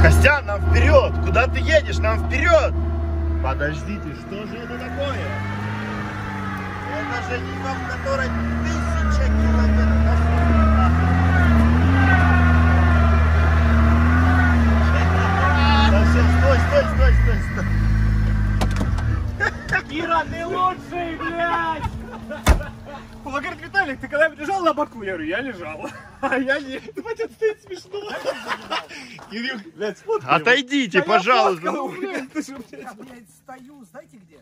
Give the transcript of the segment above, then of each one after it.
Костян, нам вперед! Куда ты едешь? Нам вперед! Подождите, что же это такое? Это же не вам, который 1000 километров. Стой. Кира, ты лучший, блядь! Он говорит, Виталик, ты когда лежал на боку? Я говорю, я лежал. А я не... Блядь, это стоит смешно. Кирилл, блядь, сфоткай. Отойдите, пожалуйста. Блядь, ты же, блядь. Я, блядь, стою, знаете где?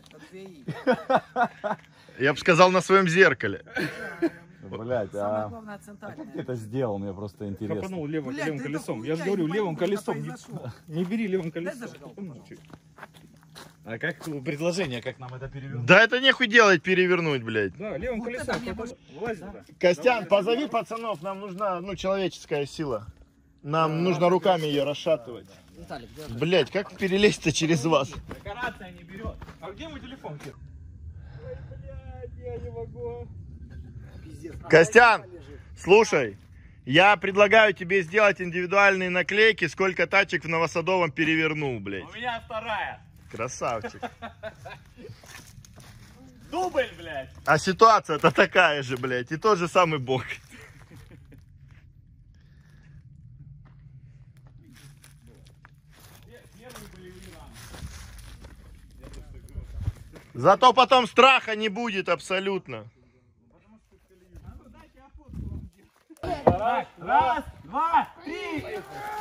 Я бы сказал, на своем зеркале. Блять, Самое главное, центральное. как ты это сделал, мне просто интересно. Хапанул левым Блядь, да это колесом. Я же хуйня, говорю, не левым пойму, колесом. что произошло. Не бери левым Дай колесом. зажигалку, пожалуйста. А как предложение, как нам это перевернуть? Да это нехуй делать, перевернуть, блядь. Да, левым Вот колесом. это мне больше- Вылазь туда. Костян, позови пацанов, нам нужна, человеческая сила. Нам нужно руками ее расшатывать. Виталик, держи. Блять, как перелезть-то через вас? Декорация не берет. А где мой телефон, Кир? Ой, блядь, я не могу. Пиздец. Костян, слушай, я предлагаю тебе сделать индивидуальные наклейки, сколько тачек в Новосадовом перевернул, блядь. У меня вторая. Красавчик. Дубль, блядь. А ситуация-то такая же, блядь, и тот же самый бог. Зато потом страха не будет абсолютно. Раз, два, три.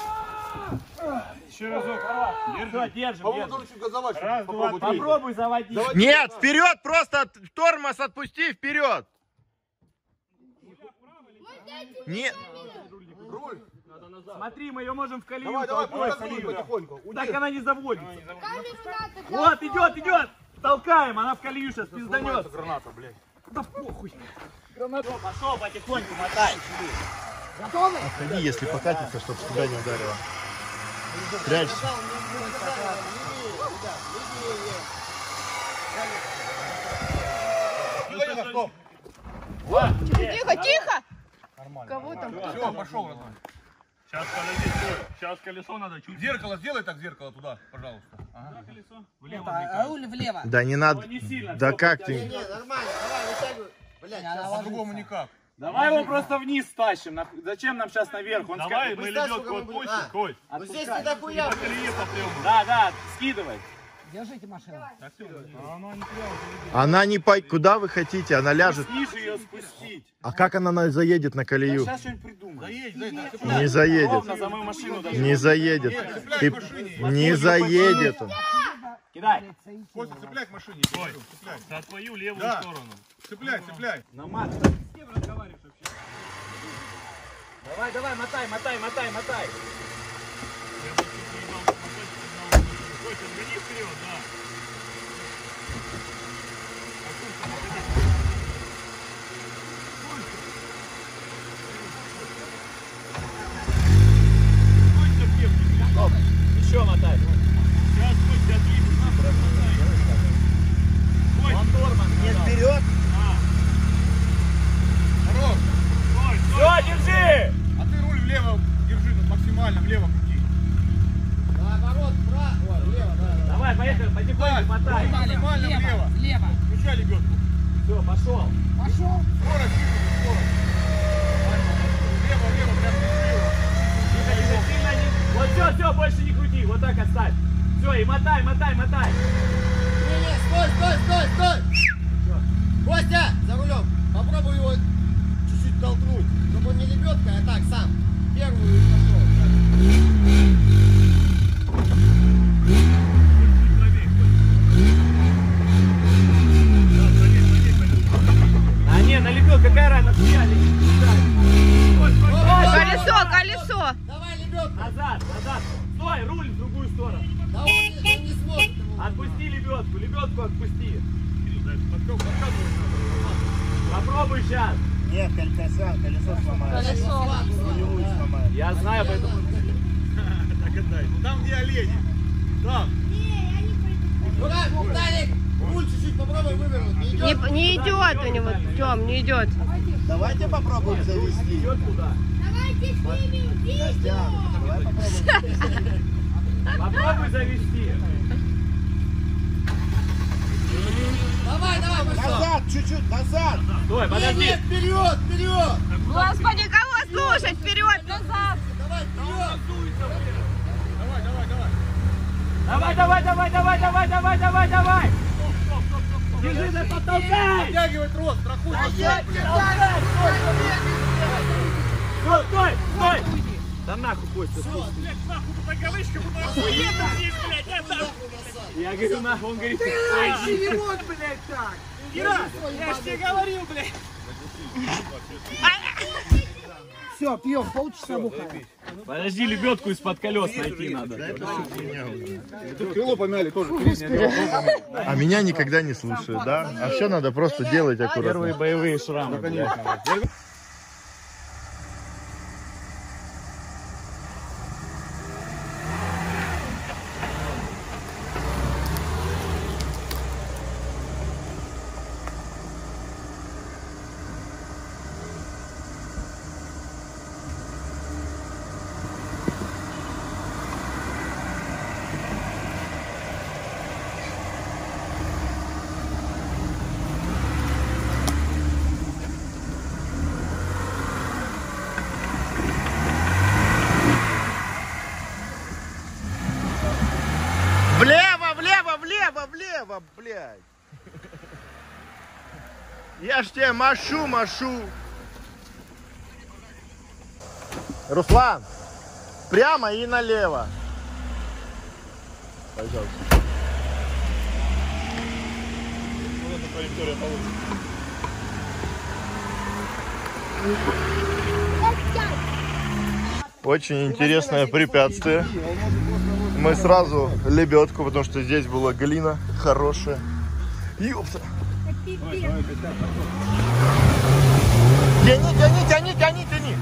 Еще разок. Держим. Раз, два, три. Попробуй заводить. Нет, вперед, просто тормоз отпусти, вперед. Нет. Смотри, мы ее можем в колею. Давай, так она не заводится. Вот, идет. Толкаем, она в колею сейчас пизданет. Граната, блядь. Да похуй. Гранату. Пошел потихоньку, мотай. Готовы? Ходи, если покатится, чтобы тебя не ударило. Прячься. Тихо! Кого там? Все, пошел, родной. Сейчас, подожди, стой. Сейчас колесо надо чуть. Зеркало, сделай так зеркало туда, пожалуйста. Ага. Колесо. Влево. А руль влево. Да не надо. Не сильно. Да всё, как подтягивай. ты? Нормально, давай, вытягивай. Блядь, Она По-другому ложится. никак. Давай его просто вниз тащим. Зачем нам сейчас наверх? Он Давай, скажет, мы лебедку отпустим, Коль. вот здесь не дохуя. Да, скидывай. Держите машину. Она не по... Куда вы хотите? Она ляжет. Ниже ее спустить. А как она заедет на колею? Сейчас что-нибудь придумаем. Не заедет. Ровно за мою машину даже. Не заедет. Ты... Не заедет он. Кидай. Костя, цепляй к машине. Ой, цепляй. За твою левую Да. сторону. Цепляй. На мат. С кем разговариваешь вообще? Давай, мотай. Гони вперед, да. Еще мотай. Сейчас пусть отъедет. Нет, вперед. Хорош. Все, держи! А ты руль влево держи, максимально влево крути. Наоборот, вправо, влево, да. Давай, поехали, потихоньку мотай. Максимально влево. Влево. Включай лебедку. Все, пошел. Пошел. Скорость, скорость. Влево, прям держи. Сильно не... Вот все, больше не крути, вот так оставь. Все, и мотай. Не, стой. Костя, за рулем. Попробуй его чуть-чуть толкнуть, чтобы он не лебедкой, а так сам. Первую и пошел. А не, налепил, какая рана? Колесо! Давай лебедку. Назад. Стой, руль в другую сторону. Да он не сможет его. Отпусти лебедку отпусти. Попробуй сейчас. Нет, колесо сломается. Колесо. Рулевую сломается. Я знаю, поэтому... Так отдай. Там где олени. Там. Давай, Богданик, руль чуть-чуть попробуй вывернуть. Не идет? Не идет у него, Тём, не идет. Давайте попробуем завести. Идет куда? Давайте снимем видео! Костян, давай попробуем завести. Попробуй завести. Давай, давай, пошел. Назад, чуть-чуть, назад. Стой, подожди. Нет, вперед, вперед. Господи, кого слушать? Вперед, назад! Давай, вперед. Давай. Держи, да подтолкай. Втягивай трос, страхуй. Стой. Да нахуй, Костя, слушай. Нахуй тут таковычка, будто охуенно здесь, блядь, это. Я говорю, нахуй, он говорит, Ира, я ж тебе говорил, блядь. Все, пьем, полчаса бухаем. подожди, лебедку из-под колес найти надо. Крыло помяли тоже. А меня никогда не слушают, да? А все надо просто делать аккуратно. Первые боевые шрамы, блядь. Влево, блядь. Я ж тебе машу. Руслан, прямо и налево. Пожалуйста. Вот эта траектория получится. Очень интересное препятствие. Мы сразу лебедку, потому что здесь была глина хорошая. Ёпта. Тяни.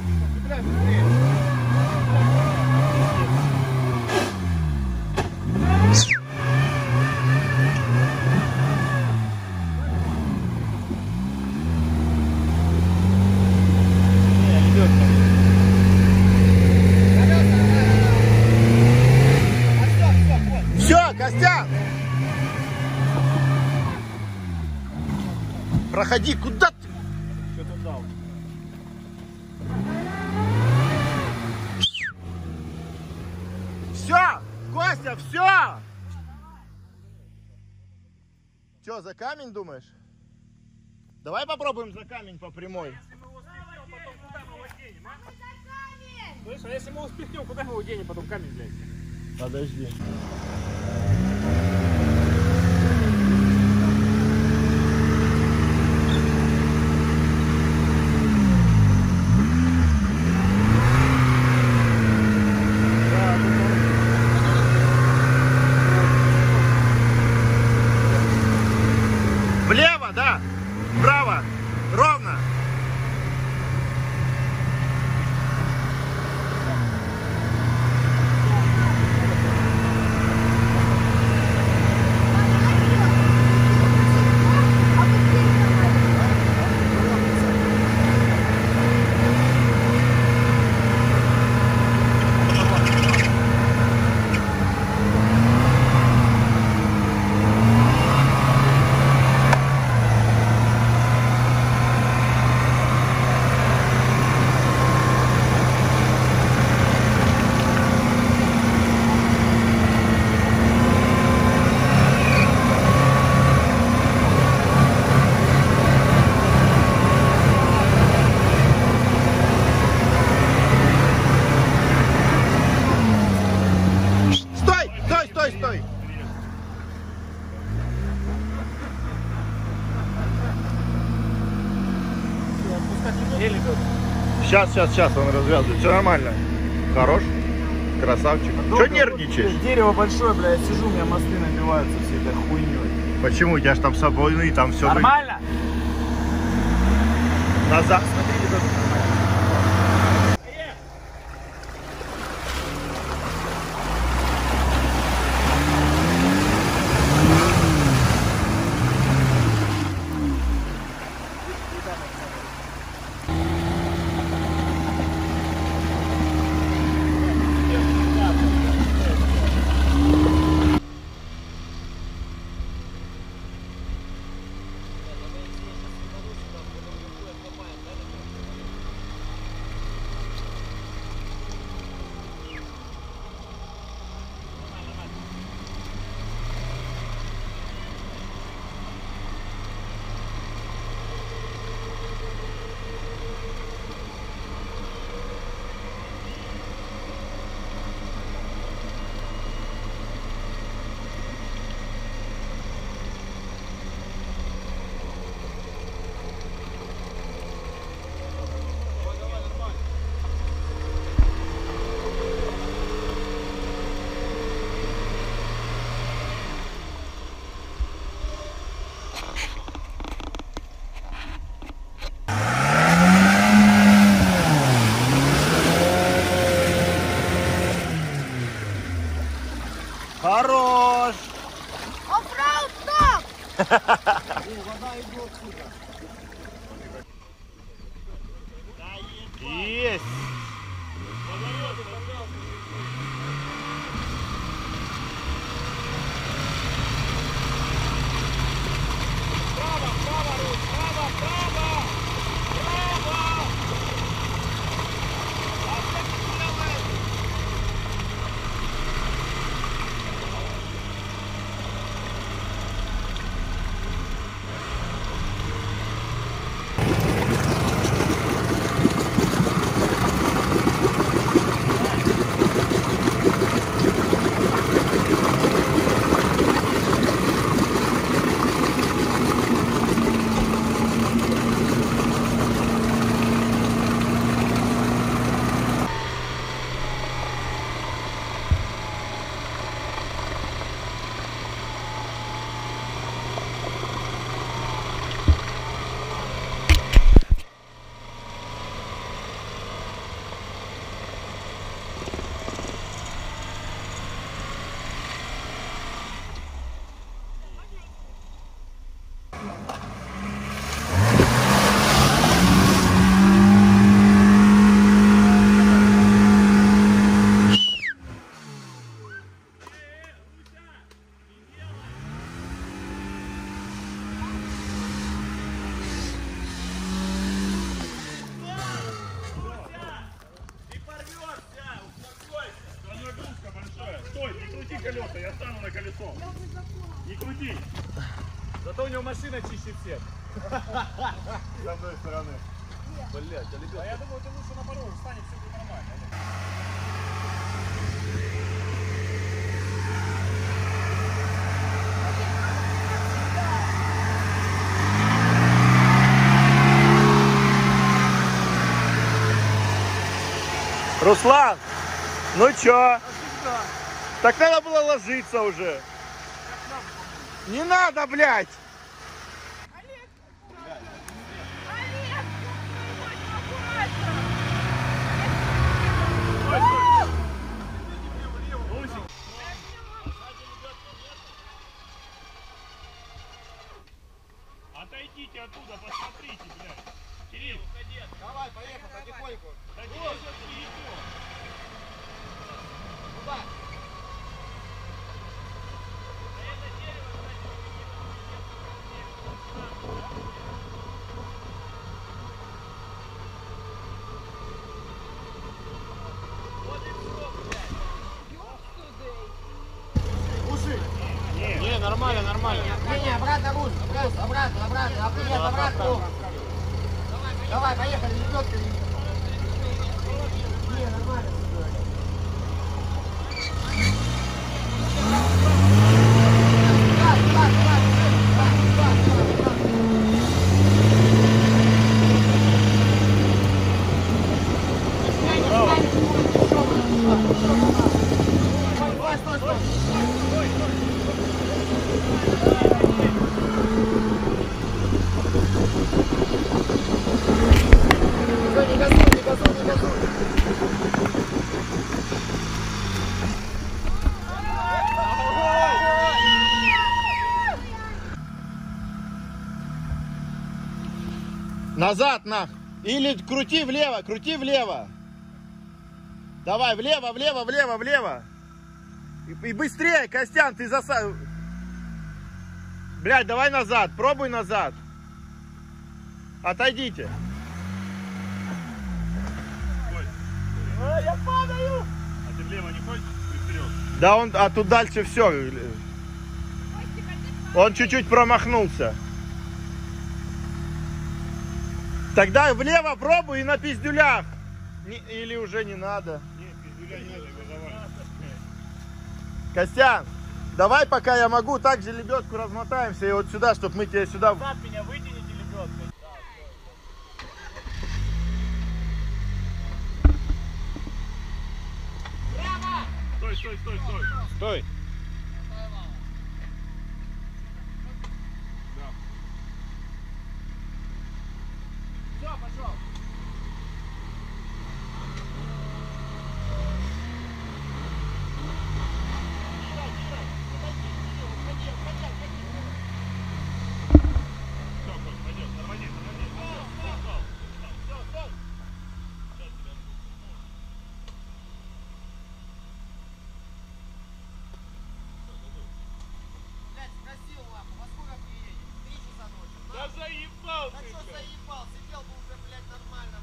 Все, Костян! Проходи, куда ты? Что ты дал? Все, Костя, все! Че, за камень думаешь? Давай попробуем за камень по прямой. Слышь, а если мы успехнем, куда мы его денем, потом камень взять? Подожди. Влево, да. Вправо. Ровно. Стой! Сейчас, он развязывает. Все нормально. Хорош. Красавчик. Че нервничаешь? Дерево большое, бля, я сижу, у меня мосты набиваются всей этой хуйней. Почему? У тебя ж там собой, там все. Нормально? Назад, смотри, ребята. Есть. Стой, не крути колеса, я стану на колесо. Не крути. Зато у него машина чище всех. С одной стороны. Блять, а я думаю, ты лучше наоборот, станет, все будет нормально. Руслан, ну чё? Так надо было ложиться уже. Не надо, блядь! Олег! Олег! Аккуратно! Отойдите оттуда, посмотрите, блядь. Кирилл, Давай, поехали, потихоньку. да не идет. Куда? Не, нормально, нормально. Не, обратно руль, обратно. Нет, обратно. Давай, поехали, лебедка. Не, нормально. Назад, нах! Или крути влево, крути влево! Давай, влево, влево, влево, влево! И быстрее, Костян, ты засад... Блядь, давай назад, пробуй назад! Отойдите! Я падаю! А ты влево не хочешь? Ты вперед. Да он, а тут дальше все. Он чуть-чуть промахнулся. Тогда влево пробуй и на пиздюлях. Или уже не надо. Нет, пиздюля не надо, его завалит. Костян, давай пока я могу, так же лебедку размотаемся и вот сюда, чтобы мы тебя сюда... Назад меня вытяните лебедкой. Стой, стой, стой, стой. Стой. Все, пошел. Так что заебал, сидел бы уже, блядь, нормально.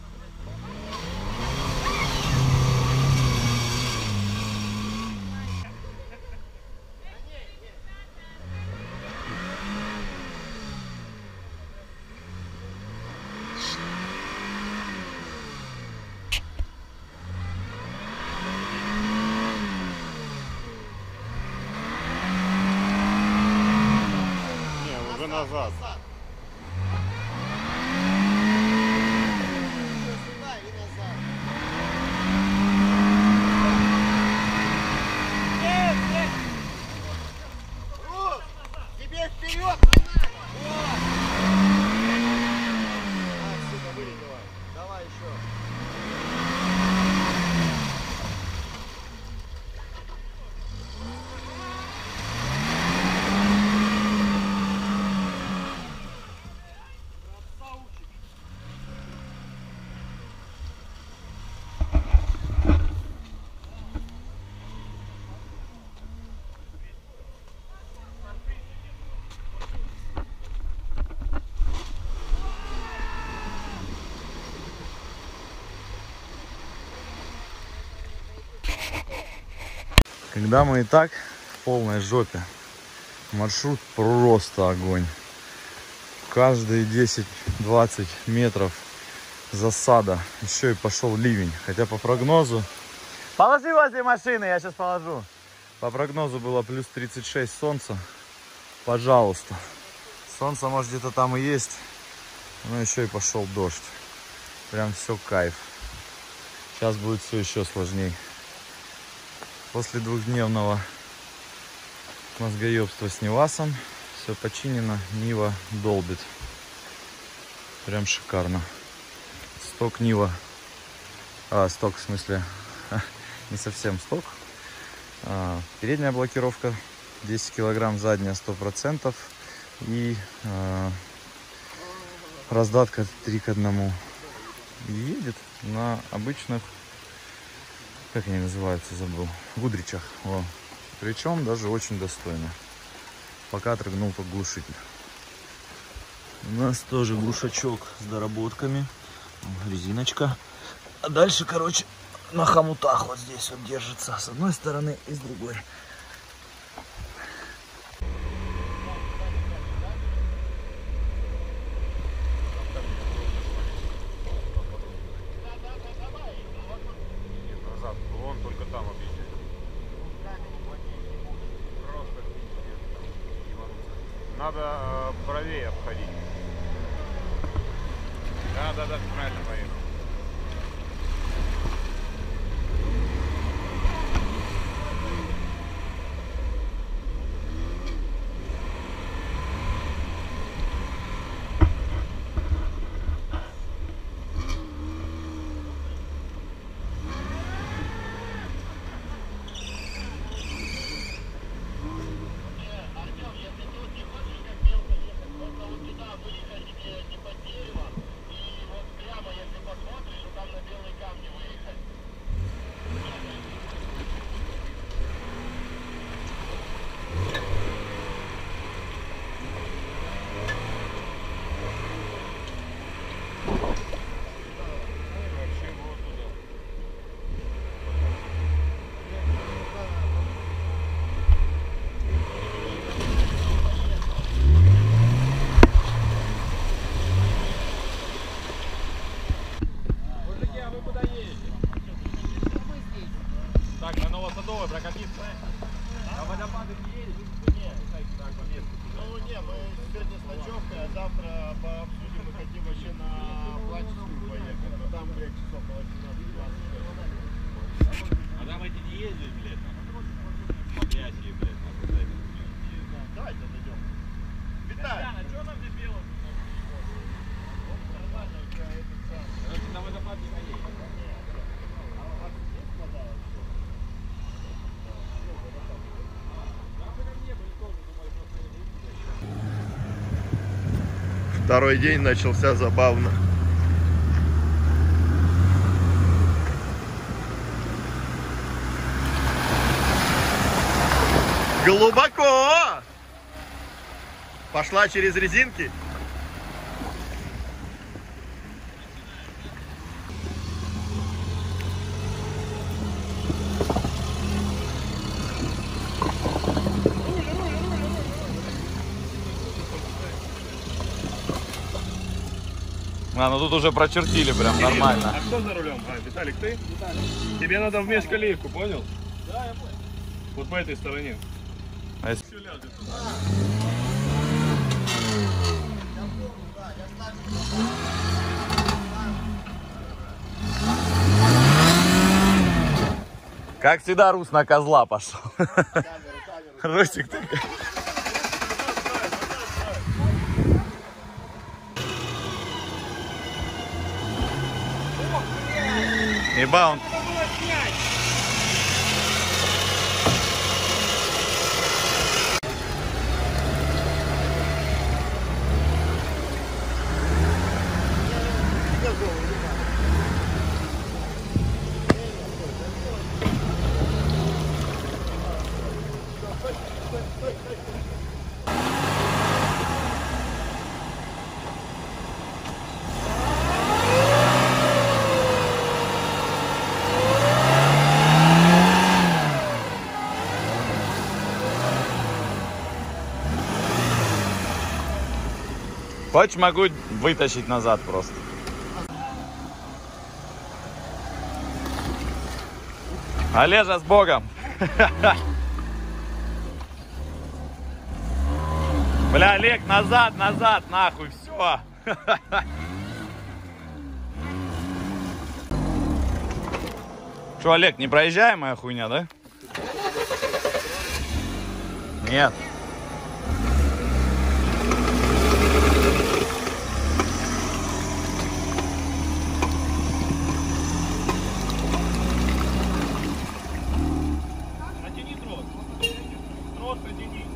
Не, уже назад. Сюда и назад. Рус, тебе вперед не надо. Вот. Сука, вылетела. Давай еще. Когда мы и так в полной жопе, маршрут просто огонь. Каждые 10-20 метров засада. Еще и пошел ливень. Хотя по прогнозу... Положи возле машины, я сейчас положу. По прогнозу было плюс 36 солнца. Пожалуйста. Солнце может где-то там и есть. Но еще и пошел дождь. Прям все кайф. Сейчас будет все еще сложнее. После двухдневного мозгоебства с Нивасом все починено, Нива долбит. Прям шикарно. Сток Нива. Сток в смысле, не совсем сток. Передняя блокировка 10 килограмм, задняя 100%. И раздатка 3:1. И едет на обычных, как они называются, забыл, гудричах. Во. Причем даже очень достойно. Пока отрыгнул под глушитель. У нас тоже глушачок с доработками. Резиночка. А дальше, короче, на хомутах вот здесь вот держится. С одной стороны и с другой. Надо правее обходить. Да, правильно поехал. Так, на Новосадовой прокатиться. А водопады не едет? Нет, так, по месту. Ну не, мы сегодня с ночевкой, а завтра обсудим и хотим вообще на Плачевскую поехать. Но там, блядь, часов по 18-20. А там эти не ездят, блядь, там. Плящие, блядь, там. Давайте дойдем. Виталий! А что нам здесь делать? Нормально, у тебя этот сам. Короче, на водопад не поедет. Второй день начался забавно. Глубоко! Пошла через резинки. А, ну тут уже прочертили прям нормально. А кто за рулем? А, Виталик, ты? Виталик. Тебе надо в межколеевку, понял? Да, я понял. Вот по этой стороне. А если... Всё ляжет. Как всегда, Рус на козла пошел. Ростик ты. Еба он. Хочешь, могу вытащить назад просто. Олежа, с Богом. Бля, Олег, назад, назад, нахуй, все. Что, Олег, непроезжаемая хуйня, да? Нет. Натяни трос. Трос натяни.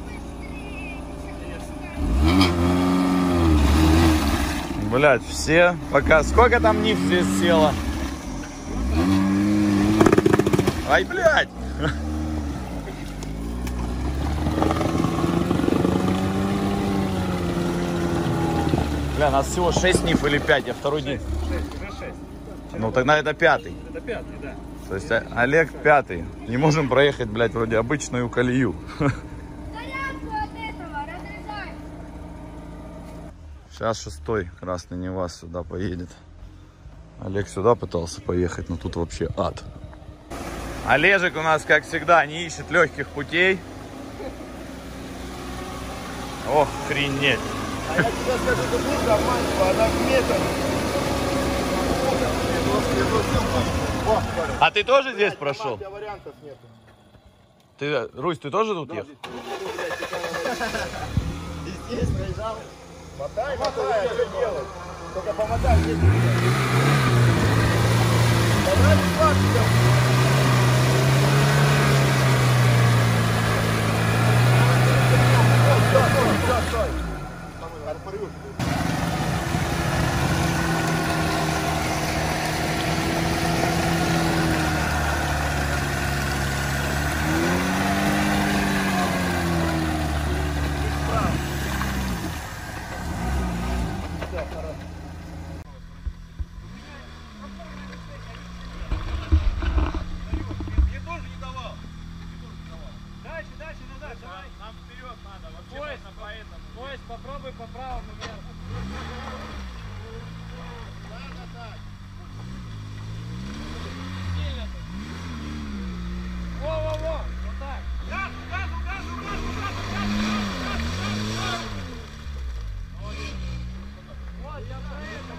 Блять, все. Пока. Сколько там нив здесь село? Ай, блядь! Бля, нас всего 6 нив или 5, я второй день. 6, уже 6. Ну тогда это 5-й. Это 5, да. То есть Олег 5-й. Не можем проехать, блядь, вроде обычную колею. Зарядку от этого разрезай. Сейчас 6-й красный Нивас сюда поедет. Олег сюда пытался поехать, но тут вообще ад. Олежек у нас, как всегда, не ищет легких путей. Ох, хренеть. А я тебе скажу, что бурга обманчива, она в метр. А ты тоже здесь прошел? У тебя вариантов нету. Ты, Русь, ты тоже тут ехал? И здесь проезжал. Мотай, мотай, что делать? Только помотай, здесь. Подай флаг. Стой. Порвешь. Дальше, назад, давай. Нам вперед надо, вообще поэтому. Поезд, попробуй по правому вверху. Сильно тут. Во, вот так. Газу. Вот, я про это.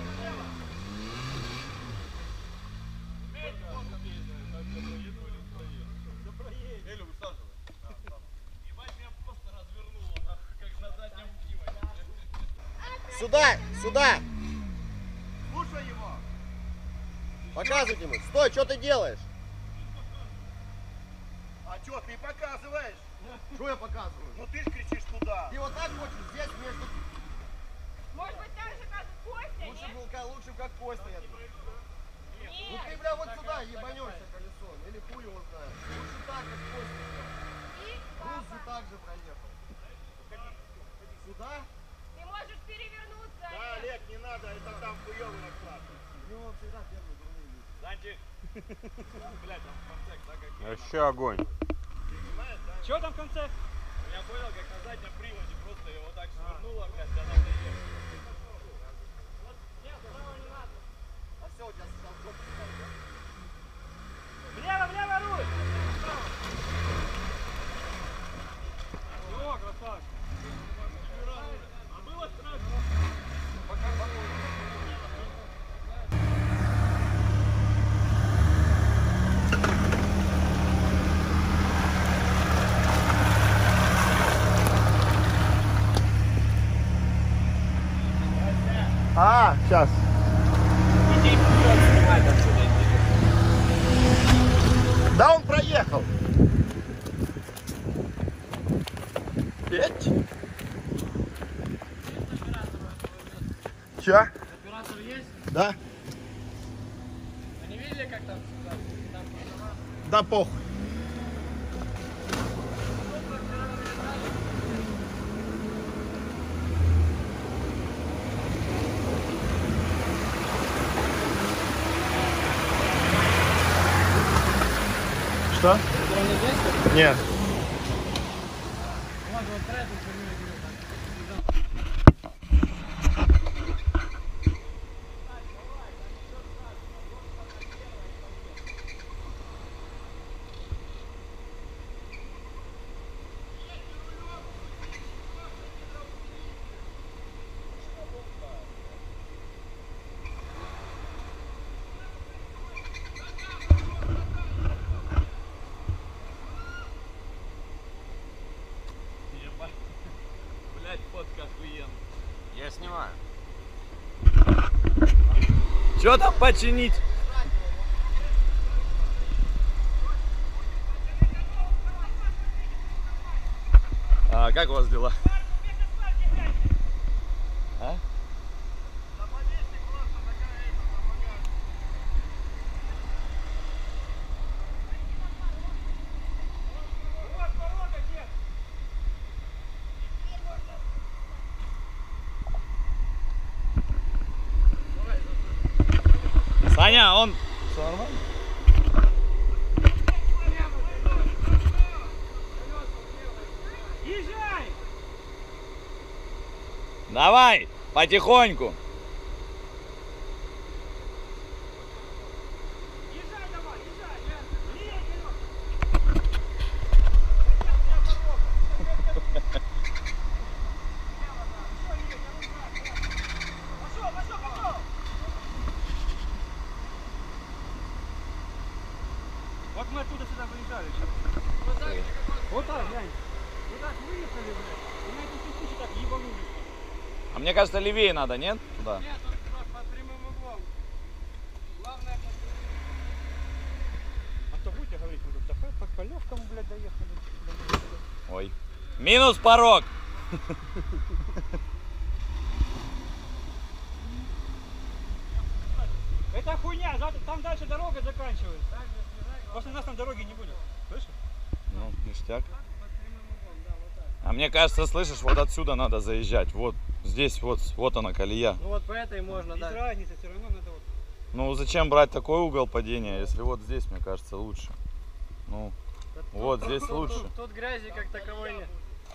Сюда. Слушай его. Показывайте ему. Стой, что ты делаешь? А что ты показываешь? Что я показываю? Ну ты ж кричишь туда. Ты вот так хочешь здесь между... Может быть, так же, как Костя, Лучше, нет? лучше как Костя. Я думаю. Ну Нет. ты, бля, вот сюда ебанешься колесом. Или хуй его знает. Лучше так, как Костя. И, Груз же папа, так же проехал. Сюда? ты можешь перевернуться. Да, Олег, не надо, это там хуёвый расклад. У него всегда первый дурный вид. Санчик. Блядь, там в конце, так как... Вообще огонь. Что там в конце? Я понял, как на заднем приводе просто его так свернуло, блядь, когда надо ехать. А, сейчас. Иди вперед, снимай отсюда. Да, он проехал. Петь? Че? Оператор есть? Да? Они видели, как там ситуация? Да похуй. Что? Нет. Блять, фотка охуенная. Я снимаю. Чё там починить? А как у вас дела? А? Саня, он... Все нормально? Езжай! Давай, потихоньку. Езжай давай, езжай! Вот мы оттуда сюда выезжали сейчас. Вот так, глянь. Вот так выехали, блядь. И на этой куче так ебанули. А мне кажется, левее надо, нет? Туда. Нет, он под прямым углом. Главное под прямым углом. А то будете говорить, мы тут по легкому, блядь, доехали. Ой. Минус порог. Это хуйня, там дальше дорога заканчивается. После нас там дороги не будет. Слышишь? Ну, ништяк. А мне кажется, слышишь, вот отсюда надо заезжать. Вот здесь, вот она колея. Ну вот по этой можно, да. Без разницы, все равно надо вот. Ну зачем брать такой угол падения, если вот здесь, мне кажется, лучше. Ну, вот здесь лучше. Тут грязи как таковой нет.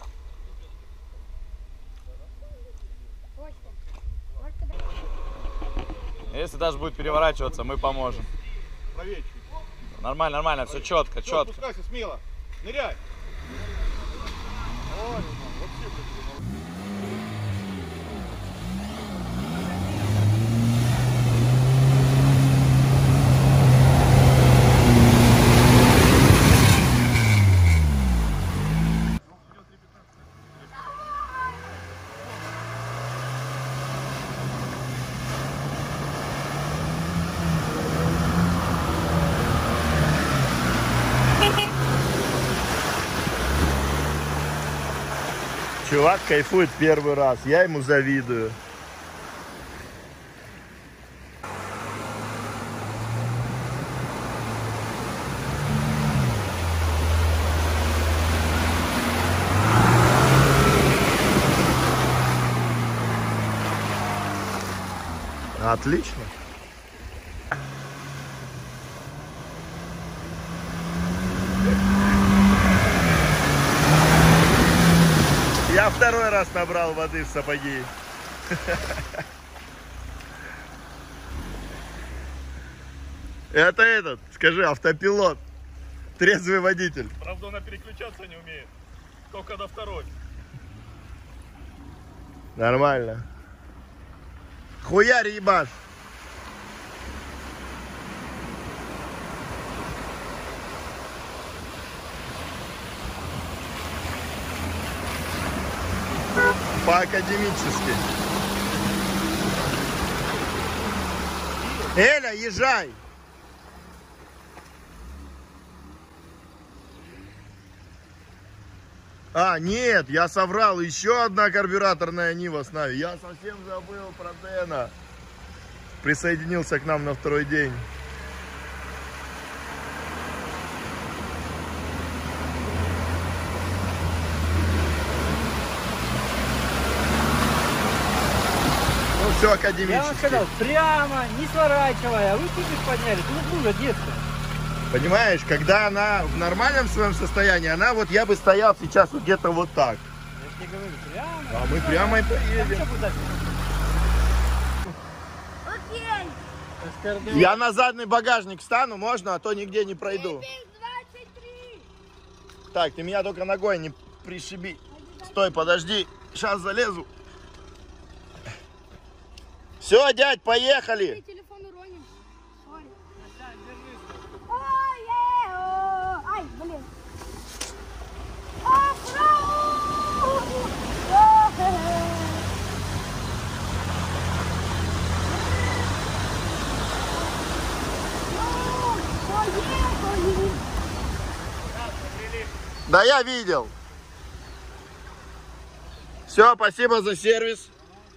Если даже будет переворачиваться, мы поможем. Правее чуть. Нормально, нормально, все четко, Всё, четко. спускайся смело. Ныряй. Ой, вообще, чувак кайфует первый раз, я ему завидую. Отлично. Я второй раз набрал воды в сапоги. Это этот, скажи, автопилот. Трезвый водитель. Правда, она переключаться не умеет. Только до второй. Нормально. Хуярь ебаш. По-академически. Эля, езжай. А, нет, я соврал. Еще одна карбюраторная Нива с нами. Я совсем забыл про Дэна. Присоединился к нам на второй день. Ну все Я вам академически. сказал, прямо, не сворачивая, а вы тупик подняли, тут уже детство. Понимаешь, когда она в нормальном своем состоянии, она вот, я бы стоял сейчас вот где-то вот так. Я тебе говорю, прямо. А мы прямо и поедем. Окей. Я на задний багажник встану, можно, а то нигде не пройду. Эпик 23. Так, ты меня только ногой не пришиби. Стой, подожди, сейчас залезу. Все, дядь, поехали. Телефон уроним. Сори. Ой, ай, блин. Да я видел. Все, спасибо за сервис.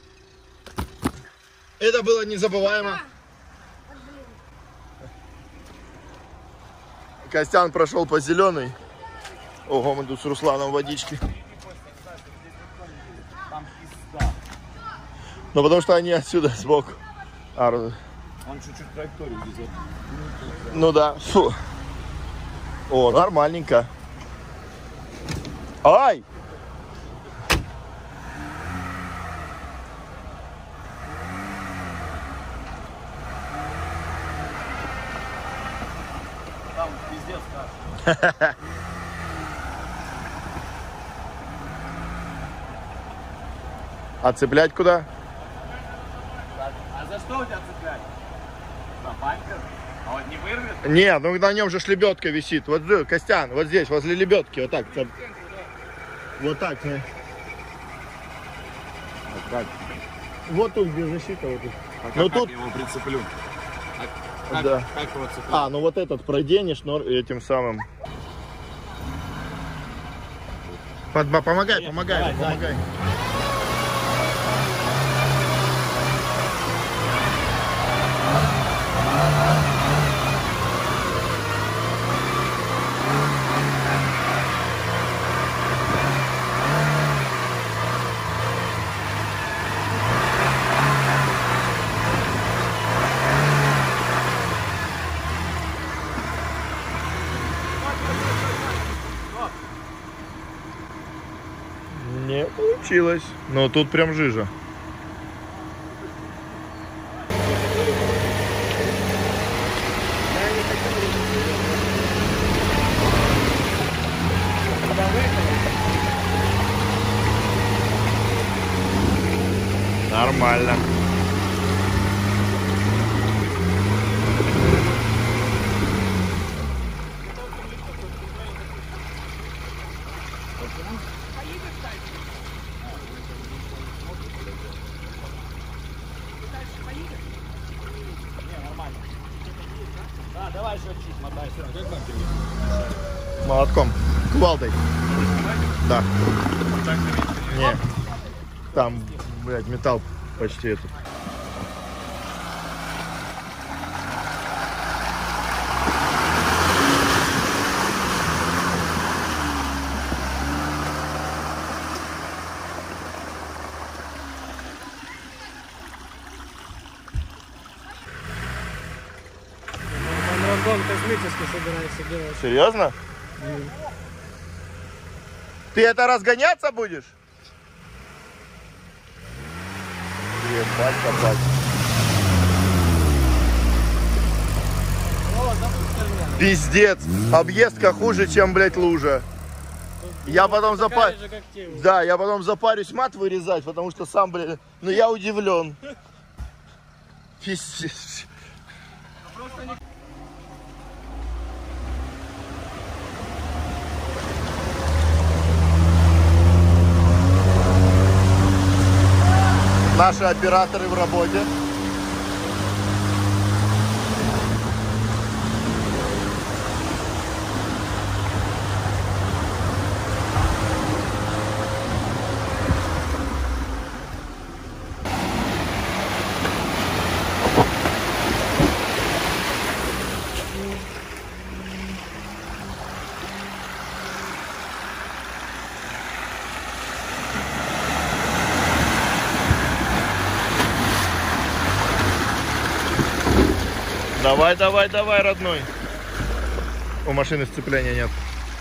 Это было незабываемо. Костян прошел по зеленой. Ого, мы тут с Русланом водички. Ну потому что они отсюда сбоку. Он чуть-чуть траекторию везет. Ну да. Фу. О, нормальненько. Ай! Там пиздец как. А цеплять куда? А за что у тебя цеплять? За бампер? А вот не вырвет? Нет, ну на нем же лебедка висит. Вот, Костян, вот здесь, возле лебедки, вот так. Вот так. Вот как? Вот тут где защита. Вот тут. А Ну как тут- я его прицеплю? Как, Да. как его цеплять? А, ну вот этот проденешь, но этим самым. Помогай, помогай, давай, помогай. Не получилось. Но тут прям жижа. Нормально. Да, давай еще чуть мотай. Молотком. Кувалдой. Да. Не. Там, блядь, металл почти этот. Там рандом космический собирается делать. Серьезно? Ты это разгоняться будешь? Ебать, копать. Пиздец. Объездка хуже, чем, блядь, лужа. Я потом Такая же, как те уже. Да, я потом запарюсь мат вырезать, потому что сам, блядь, ну я удивлен. Пиздец. Наши операторы в работе. Давай, давай, давай, родной. У машины сцепления нет.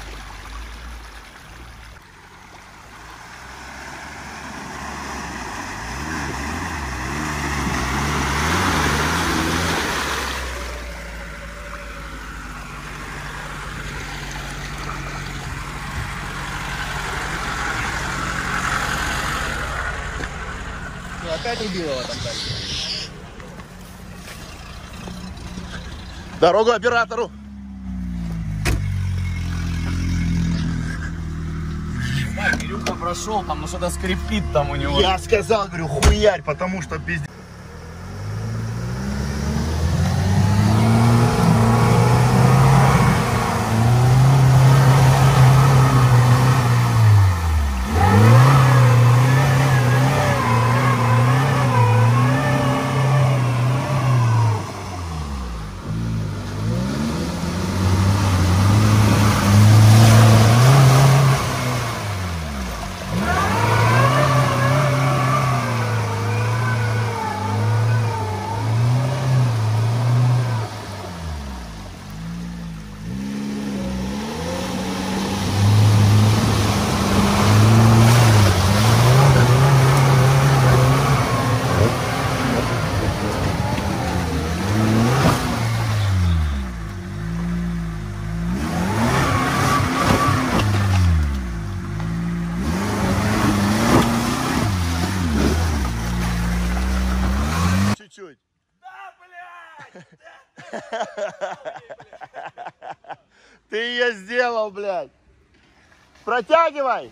Опять убил его там дальше. Дорогу оператору. Да, Кирюха прошел, там, ну что-то скрипит там у него. Я сказал, говорю, хуярь, потому что пиздец. Чуть-чуть. Да, блядь! Ты ее сделал, блядь. Протягивай.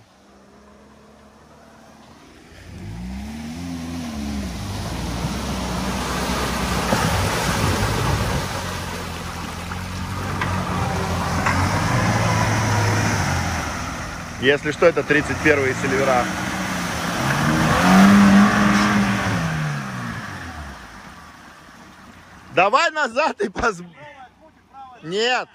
Если что, это 31-е Сильвера. Давай назад и поз... Нет.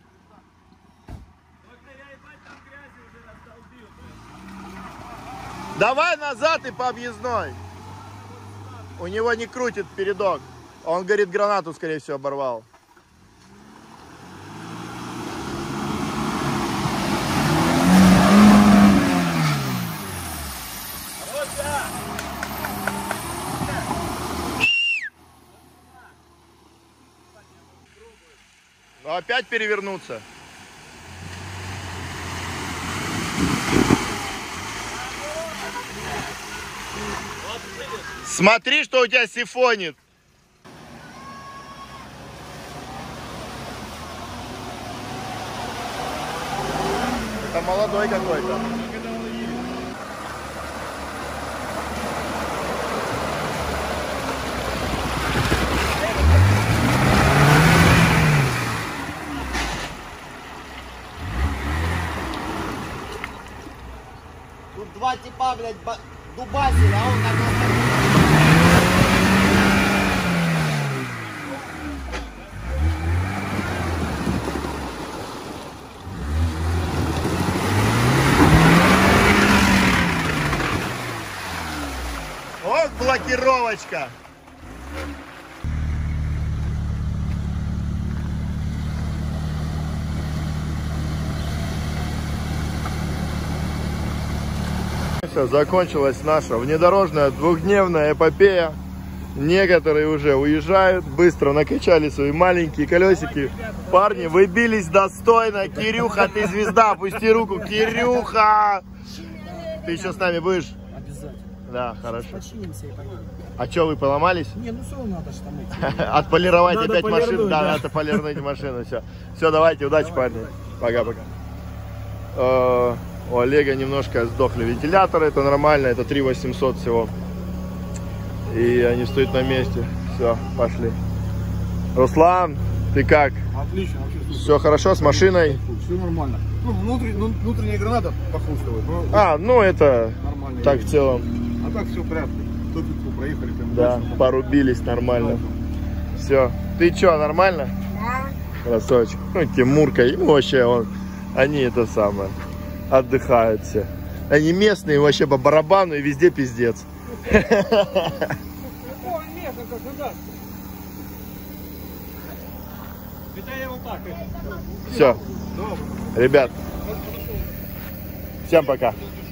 Давай назад и по объездной. У него не крутит передок. Он, говорит, гранату, скорее всего, оборвал. Ну, опять перевернуться. Смотри, что у тебя сифонит. Это молодой какой-то. Тут два типа, блядь, дубасили, а он так... Вот блокировочка. Все, закончилась наша внедорожная двухдневная эпопея. Некоторые уже уезжают, быстро накачали свои маленькие колесики. Парни, вы бились достойно. Кирюха, ты звезда, опусти руку. Кирюха! Ты еще с нами будешь? Обязательно. Да, хорошо. Починимся и поедем. А что, вы поломались? Не, ну все надо ж там. Отполировать Надо опять машину? полирнуть, Да, да. надо полирнуть машину. Все, все, давайте, удачи, парни. Пока-пока. У Олега немножко сдохли вентиляторы, это нормально, это 3800 всего. И они стоят на месте. Все, пошли. Руслан, ты как? Отлично, вообще. Все хорошо с машиной? Все нормально. Ну, внутренняя граната похрустывает. А, ну это Нормально. так в целом. А так все в порядке. Топику проехали. Там Да, порубились нормально. Все. Ты че, нормально? Красавчик. Ну, Тимурка, ему вообще, они это самое, отдыхают все. Они местные, вообще по барабану и везде пиздец. Это я вот так. Все. Ребят, всем пока.